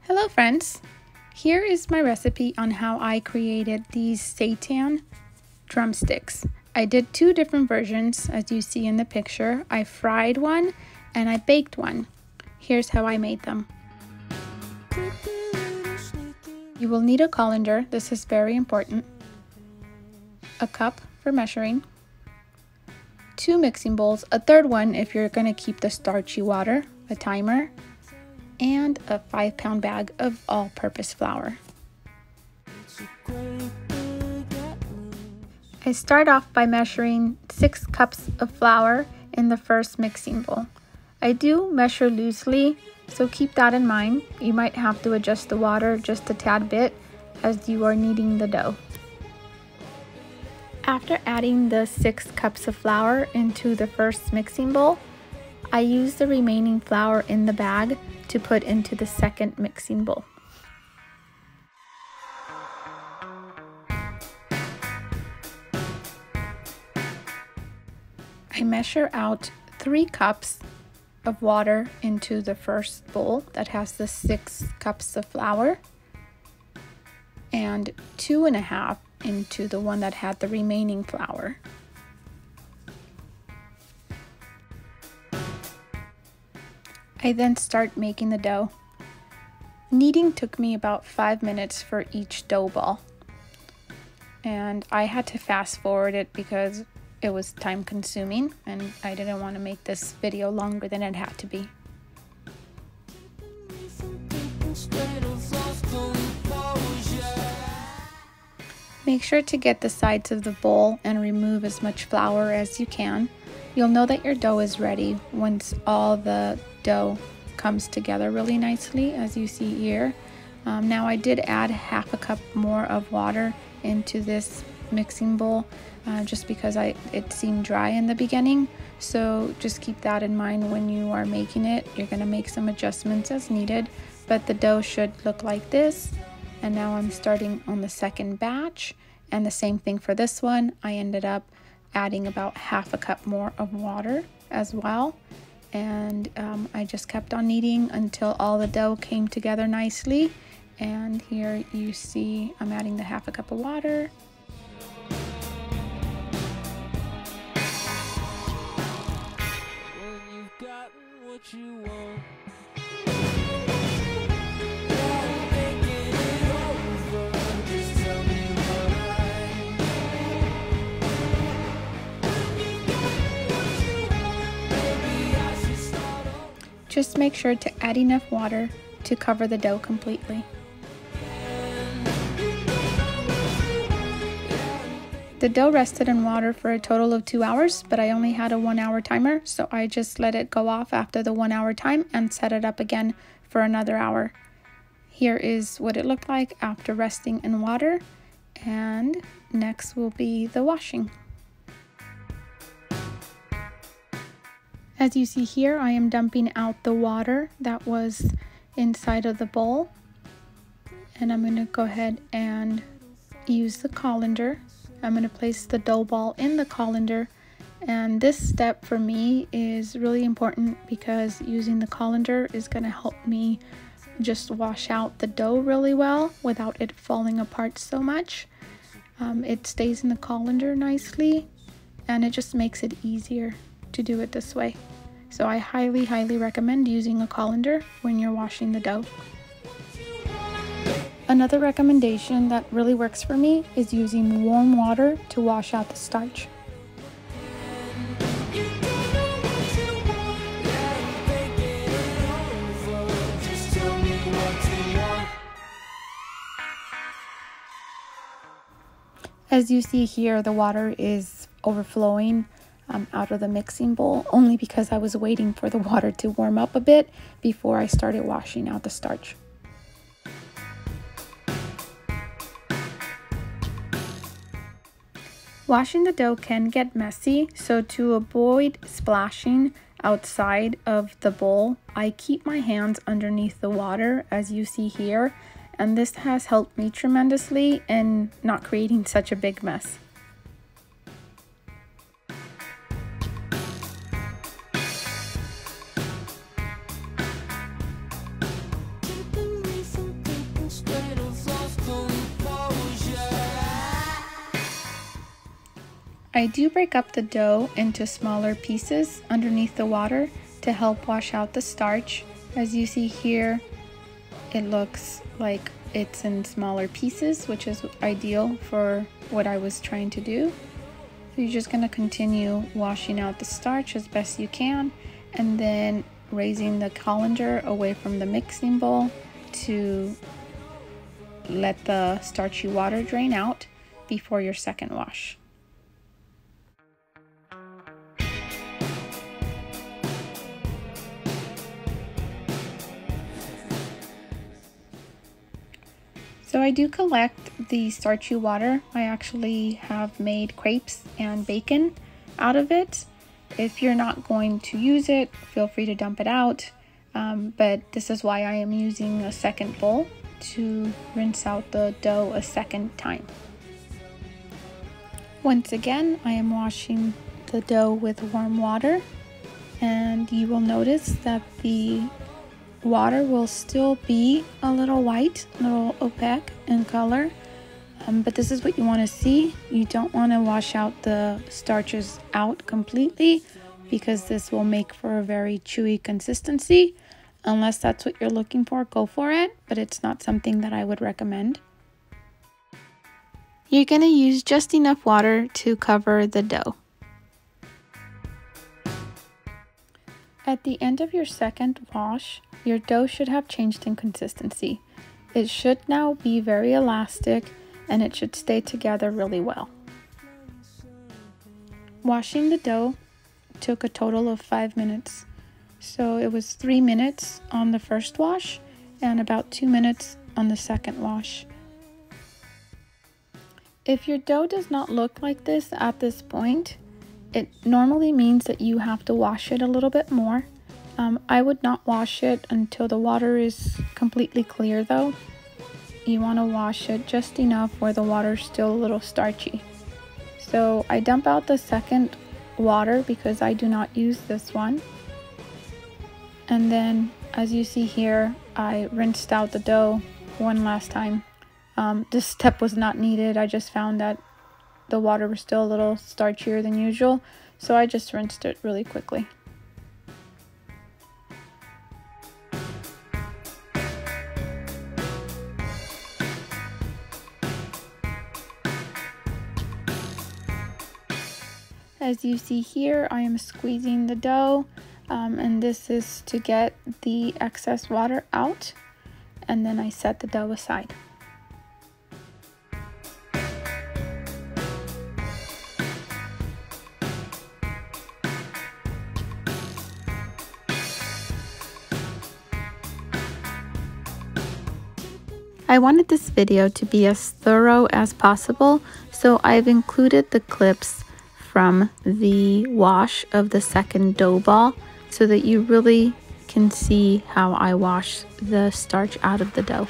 Hello friends, here is my recipe on how I created these seitan drumsticks. I did two different versions as you see in the picture. I fried one and I baked one. Here's how I made them. You will need a colander, this is very important, a cup for measuring, 2 mixing bowls, a third one if you're going to keep the starchy water, a timer, and a 5-pound bag of all-purpose flour. I start off by measuring 6 cups of flour in the first mixing bowl. I do measure loosely, so keep that in mind. You might have to adjust the water just a tad bit as you are kneading the dough. After adding the 6 cups of flour into the first mixing bowl, I use the remaining flour in the bag to put into the second mixing bowl. I measure out 3 cups of water into the first bowl that has the 6 cups of flour, and 2.5 into the one that had the remaining flour. I then start making the dough. Kneading took me about 5 minutes for each dough ball, and I had to fast forward it because it was time consuming and I didn't want to make this video longer than it had to be. Make sure to get the sides of the bowl and remove as much flour as you can. You'll know that your dough is ready once all the dough comes together really nicely, as you see here. Now I did add half a cup more of water into this mixing bowl just because it seemed dry in the beginning. So just keep that in mind when you are making it. You're going to make some adjustments as needed, but the dough should look like this. And now I'm starting on the second batch, and the same thing for this one. I ended up adding about half a cup more of water as well, and I just kept on kneading until all the dough came together nicely. And here you see I'm adding the half a cup of water. When you've gotten what you want. Just make sure to add enough water to cover the dough completely. The dough rested in water for a total of 2 hours, but I only had a 1-hour timer, so I just let it go off after the 1-hour time and set it up again for another hour. Here is what it looked like after resting in water, and next will be the washing. As you see here, I am dumping out the water that was inside of the bowl, and I'm going to go ahead and use the colander. I'm going to place the dough ball in the colander, and this step for me is really important because using the colander is going to help me just wash out the dough really well without it falling apart so much. It stays in the colander nicely, and it just makes it easier to do it this way. So I highly recommend using a colander when you're washing the dough. Another recommendation that really works for me is using warm water to wash out the starch. As you see here, the water is overflowing out of the mixing bowl only because I was waiting for the water to warm up a bit before I started washing out the starch. Washing the dough can get messy, so to avoid splashing outside of the bowl, I keep my hands underneath the water as you see here, and this has helped me tremendously in not creating such a big mess. I do break up the dough into smaller pieces underneath the water to help wash out the starch. As you see here, it looks like it's in smaller pieces, which is ideal for what I was trying to do. So you're just going to continue washing out the starch as best you can, and then raising the colander away from the mixing bowl to let the starchy water drain out before your second wash. So I do collect the starchy water. I actually have made crepes and bacon out of it. If you're not going to use it, feel free to dump it out. But this is why I am using a second bowl to rinse out the dough a second time. Once again, I am washing the dough with warm water, and you will notice that the water will still be a little white, a little opaque in color, but this is what you want to see. You don't want to wash out the starches out completely, because this will make for a very chewy consistency. Unless that's what you're looking for, go for it, but it's not something that I would recommend. You're going to use just enough water to cover the dough. At the end of your second wash, your dough should have changed in consistency. It should now be very elastic, and it should stay together really well. Washing the dough took a total of 5 minutes. So it was 3 minutes on the first wash and about 2 minutes on the second wash. If your dough does not look like this at this point, it normally means that you have to wash it a little bit more. I would not wash it until the water is completely clear though. You want to wash it just enough where the water is still a little starchy. So I dump out the second water because I do not use this one. And then, as you see here, I rinsed out the dough one last time. This step was not needed. I just found that the water was still a little starchier than usual, so I just rinsed it really quickly. As you see here, I am squeezing the dough, and this is to get the excess water out, and then I set the dough aside. I wanted this video to be as thorough as possible, so I've included the clips from the wash of the second dough ball so that you really can see how I wash the starch out of the dough.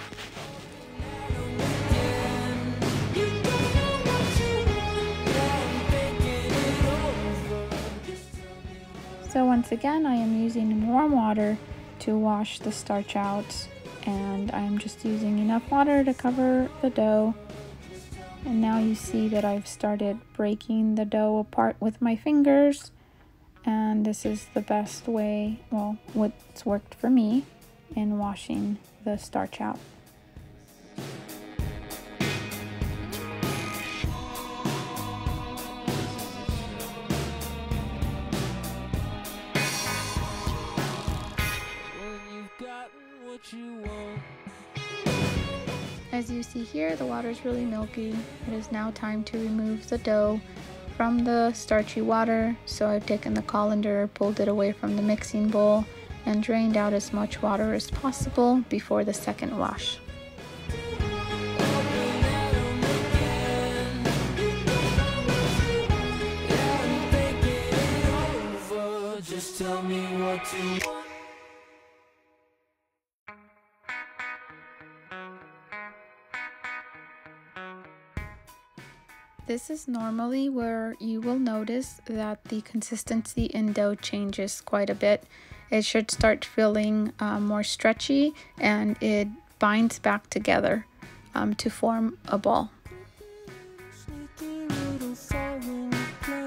So once again, I am using warm water to wash the starch out, and I'm just using enough water to cover the dough. And now you see that I've started breaking the dough apart with my fingers, and this is the best way, well, what's worked for me in washing the starch out. As you see here, the water is really milky. It is now time to remove the dough from the starchy water. So I've taken the colander, pulled it away from the mixing bowl, and drained out as much water as possible before the second wash. Just tell me what you want. This is normally where you will notice that the consistency in dough changes quite a bit. It should start feeling more stretchy, and it binds back together to form a ball. Sneaky little foreign plan.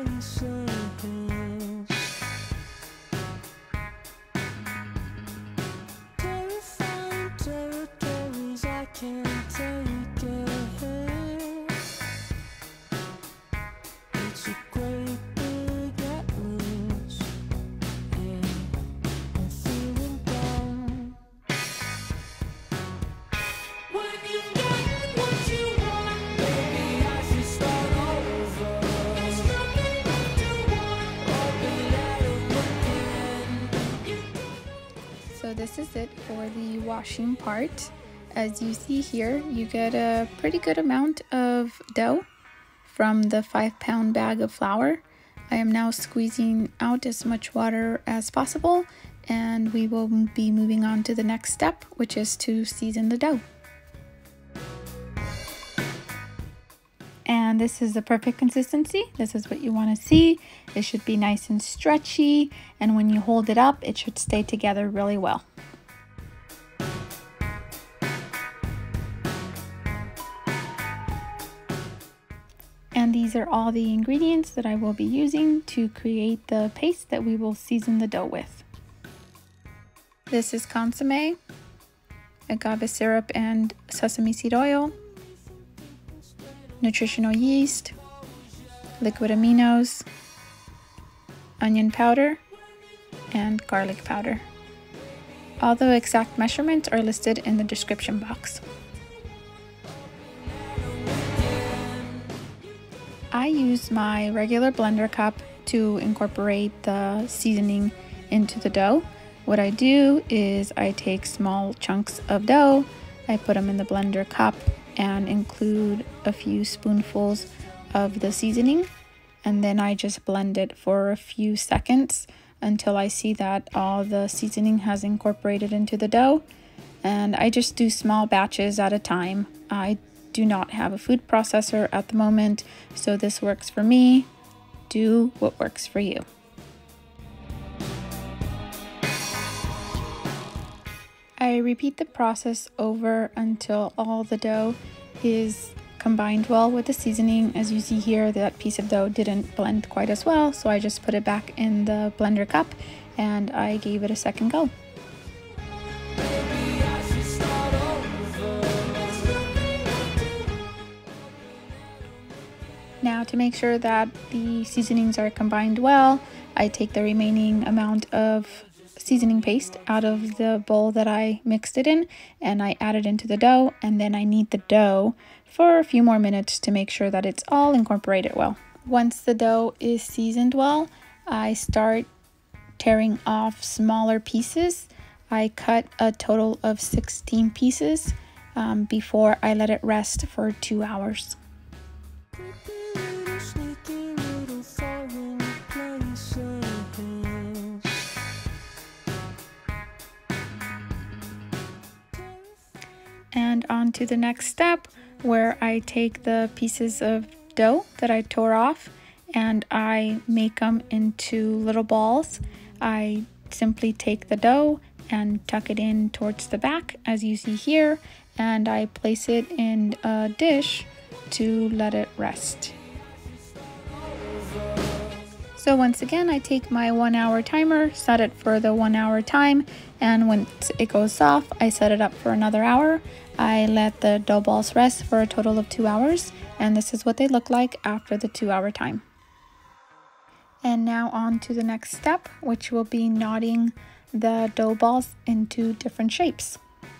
So this is it for the washing part. As you see here, you get a pretty good amount of dough from the 5-pound bag of flour. I am now squeezing out as much water as possible, and we will be moving on to the next step, which is to season the dough. And this is the perfect consistency. This is what you want to see. It should be nice and stretchy, and when you hold it up, it should stay together really well. And these are all the ingredients that I will be using to create the paste that we will season the dough with. This is consommé, agave syrup and sesame seed oil, nutritional yeast, liquid aminos, onion powder, and garlic powder. All the exact measurements are listed in the description box. I use my regular blender cup to incorporate the seasoning into the dough. What I do is I take small chunks of dough, I put them in the blender cup and include a few spoonfuls of the seasoning, and then I just blend it for a few seconds until I see that all the seasoning has incorporated into the dough. And I just do small batches at a time. I do not have a food processor at the moment, so this works for me. Do what works for you. I repeat the process over until all the dough is combined well with the seasoning. As you see here, that piece of dough didn't blend quite as well, so I just put it back in the blender cup and I gave it a second go. Now, to make sure that the seasonings are combined well, I take the remaining amount of seasoning paste out of the bowl that I mixed it in, and I add it into the dough, and then I knead the dough for a few more minutes to make sure that it's all incorporated well. Once the dough is seasoned well, I start tearing off smaller pieces. I cut a total of 16 pieces before I let it rest for 2 hours. And on to the next step, where I take the pieces of dough that I tore off and I make them into little balls. I simply take the dough and tuck it in towards the back, as you see here, and I place it in a dish to let it rest. So once again, I take my 1 hour timer, set it for the 1 hour time, and once it goes off, I set it up for another hour. I let the dough balls rest for a total of 2 hours, and this is what they look like after the 2 hour time. And now on to the next step, which will be knotting the dough balls into different shapes.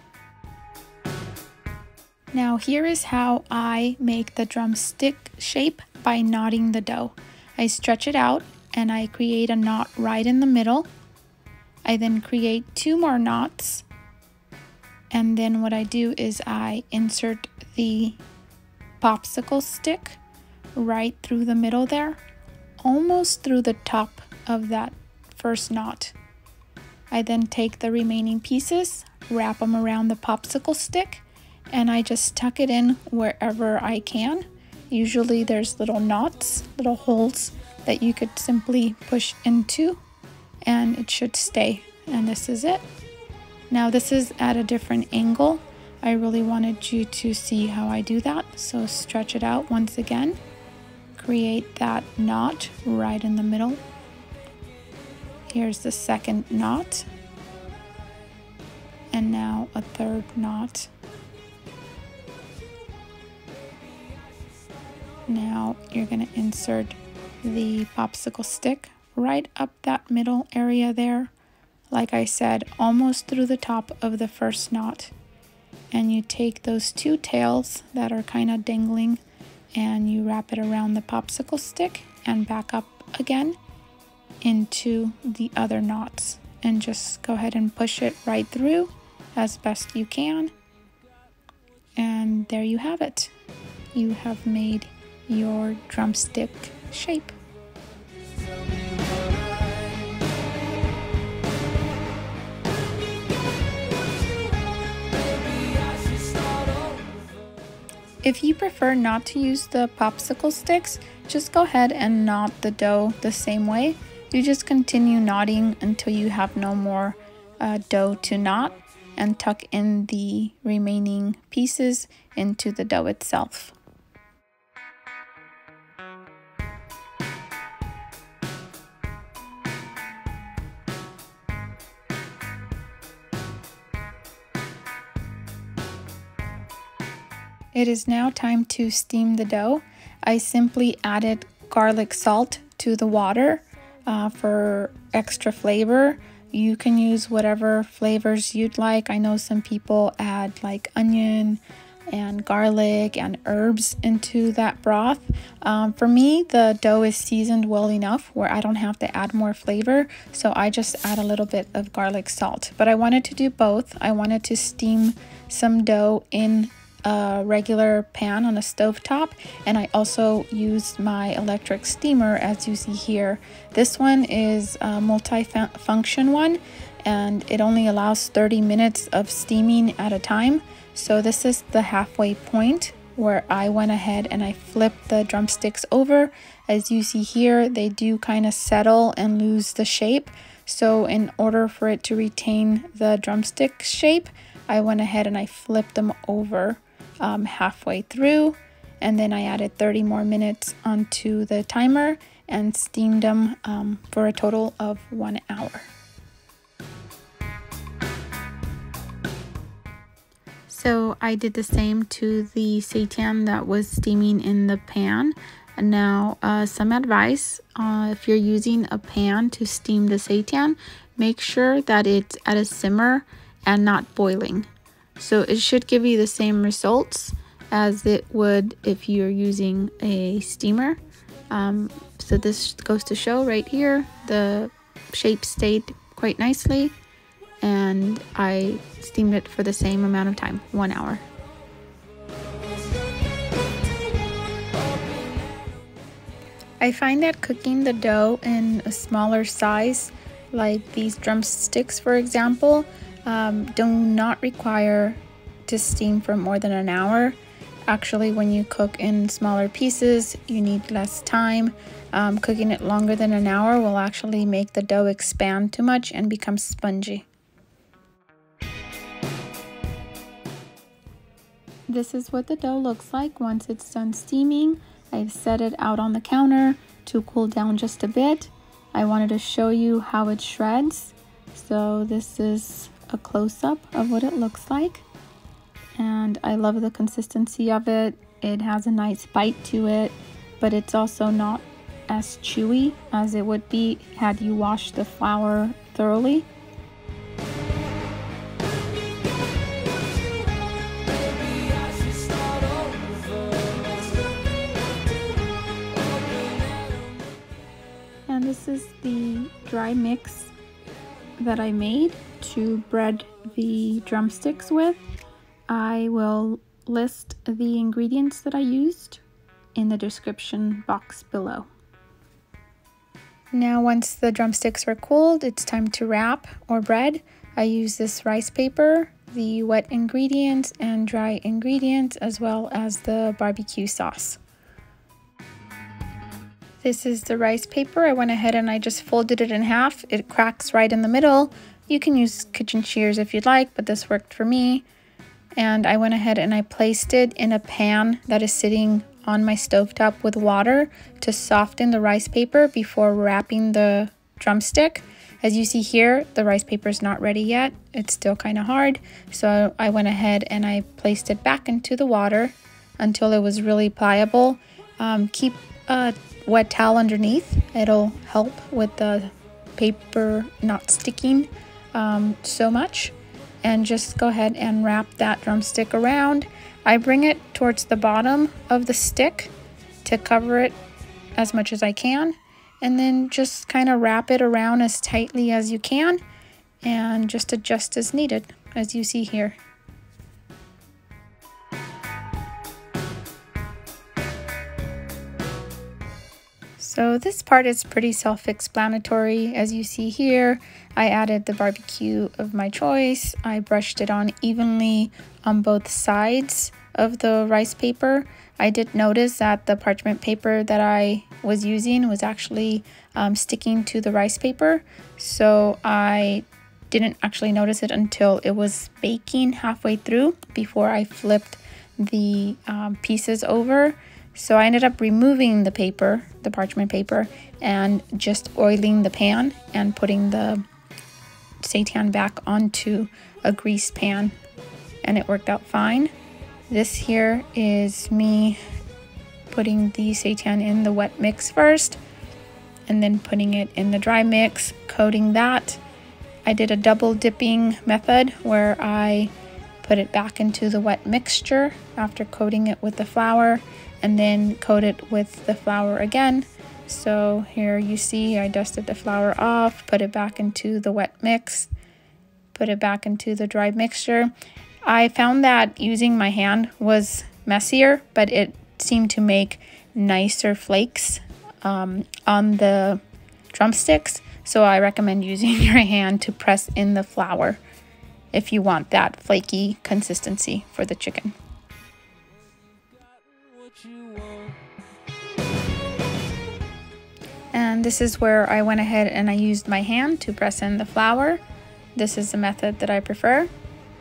Now here is how I make the drumstick shape by knotting the dough. I stretch it out and I create a knot right in the middle. I then create 2 more knots, and then what I do is I insert the popsicle stick right through the middle there, almost through the top of that first knot. I then take the remaining pieces, wrap them around the popsicle stick, and I just tuck it in wherever I can. Usually there's little knots, little holes that you could simply push into, and it should stay. And this is it. Now this is at a different angle. I really wanted you to see how I do that. So stretch it out once again. Create that knot right in the middle. Here's the second knot. And now a third knot. Now you're going to insert the popsicle stick right up that middle area there. Like I said, almost through the top of the first knot. And you take those 2 tails that are kind of dangling and you wrap it around the popsicle stick and back up again into the other knots. and just go ahead and push it right through as best you can. And there you have it. You have made your drumstick shape. If you prefer not to use the popsicle sticks, just go ahead and knot the dough the same way. You just continue knotting until you have no more dough to knot, and tuck in the remaining pieces into the dough itself. It is now time to steam the dough. I simply added garlic salt to the water for extra flavor. You can use whatever flavors you'd like. I know some people add like onion and garlic and herbs into that broth. For me, the dough is seasoned well enough where I don't have to add more flavor, so I just add a little bit of garlic salt. But I wanted to do both. I wanted to steam some dough in a regular pan on a stove top, and I also used my electric steamer, as you see here. This one is a multi-function one, and it only allows 30 minutes of steaming at a time. So this is the halfway point where I went ahead and I flipped the drumsticks over. As you see here, they do kind of settle and lose the shape. So in order for it to retain the drumstick shape, I went ahead and I flipped them over halfway through, and then I added 30 more minutes onto the timer and steamed them for a total of 1 hour. So I did the same to the seitan that was steaming in the pan. And now some advice, if you're using a pan to steam the seitan, make sure that it's at a simmer and not boiling. So it should give you the same results as it would if you're using a steamer. So this goes to show right here, the shape stayed quite nicely, and I steamed it for the same amount of time, 1 hour. I find that cooking the dough in a smaller size, like these drumsticks for example, do not require to steam for more than an hour. Actually, when you cook in smaller pieces, you need less time. Cooking it longer than an hour will actually make the dough expand too much and become spongy. This is what the dough looks like once it's done steaming. I've set it out on the counter to cool down just a bit. I wanted to show you how it shreds. So this is a close-up of what it looks like, and I love the consistency of it. It has a nice bite to it, but it's also not as chewy as it would be had you washed the flour thoroughly. And this is the dry mix that I made to bread the drumsticks with. I will list the ingredients that I used in the description box below. Now once the drumsticks are cooled, it's time to wrap or bread. I use this rice paper, the wet ingredients and dry ingredients, as well as the barbecue sauce. This is the rice paper. I went ahead and I just folded it in half. It cracks right in the middle. You can use kitchen shears if you'd like, but this worked for me. And I went ahead and I placed it in a pan that is sitting on my stovetop with water to soften the rice paper before wrapping the drumstick. As you see here, the rice paper is not ready yet. It's still kind of hard. So I went ahead and I placed it back into the water until it was really pliable. Keep a wet towel underneath. It'll help with the paper not sticking so much. And just go ahead and wrap that drumstick around. I bring it towards the bottom of the stick to cover it as much as I can, and then just kind of wrap it around as tightly as you can, and just adjust as needed, as you see here. So this part is pretty self-explanatory. As you see here, I added the barbecue of my choice. I brushed it on evenly on both sides of the rice paper. I did notice that the parchment paper that I was using was actually sticking to the rice paper. So I didn't actually notice it until it was baking halfway through before I flipped the pieces over. So I ended up removing the paper, the parchment paper, and just oiling the pan and putting the seitan back onto a greased pan, and it worked out fine. This here is me putting the seitan in the wet mix first, and then putting it in the dry mix, coating that. I did a double dipping method where I put it back into the wet mixture after coating it with the flour, and then coat it with the flour again. So here you see I dusted the flour off, put it back into the wet mix, put it back into the dry mixture. I found that using my hand was messier, but it seemed to make nicer flakes on the drumsticks. So I recommend using your hand to press in the flour if you want that flaky consistency for the chicken. And this is where I went ahead and I used my hand to press in the flour. This is the method that I prefer.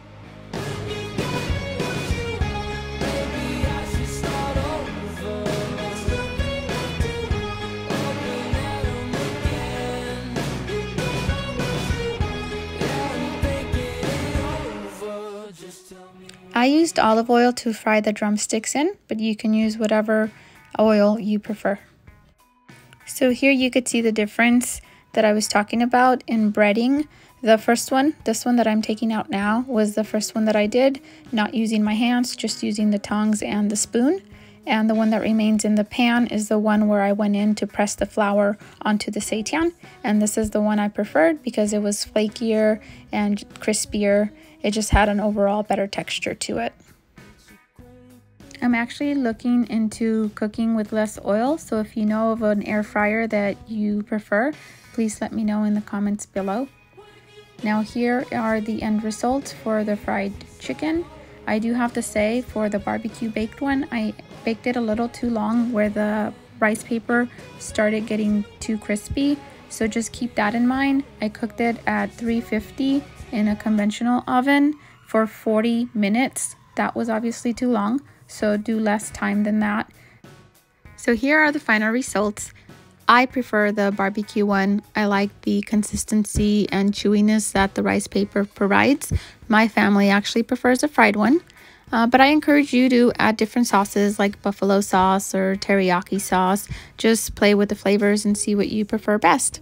I used olive oil to fry the drumsticks in, but you can use whatever oil you prefer. So here you could see the difference that I was talking about in breading. The first one, this one that I'm taking out now, was the first one that I did, not using my hands, just using the tongs and the spoon. And the one that remains in the pan is the one where I went in to press the flour onto the seitan. And this is the one I preferred because it was flakier and crispier. It just had an overall better texture to it. I'm actually looking into cooking with less oil, so if you know of an air fryer that you prefer, please let me know in the comments below. Now here are the end results for the fried chicken. I do have to say, for the barbecue baked one, I baked it a little too long where the rice paper started getting too crispy, so just keep that in mind. I cooked it at 350 in a conventional oven for 40 minutes. That was obviously too long, so do less time than that. So here are the final results. I prefer the barbecue one. I like the consistency and chewiness that the rice paper provides. My family actually prefers a fried one, but I encourage you to add different sauces like buffalo sauce or teriyaki sauce. Just play with the flavors and see what you prefer best.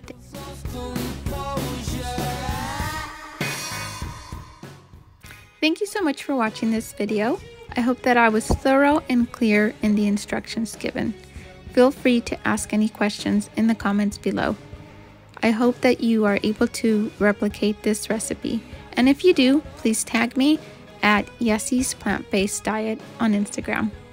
Thank you so much for watching this video. I hope that I was thorough and clear in the instructions given. Feel free to ask any questions in the comments below. I hope that you are able to replicate this recipe, and if you do, please tag me at Yessie's Plant-Based Diet on Instagram.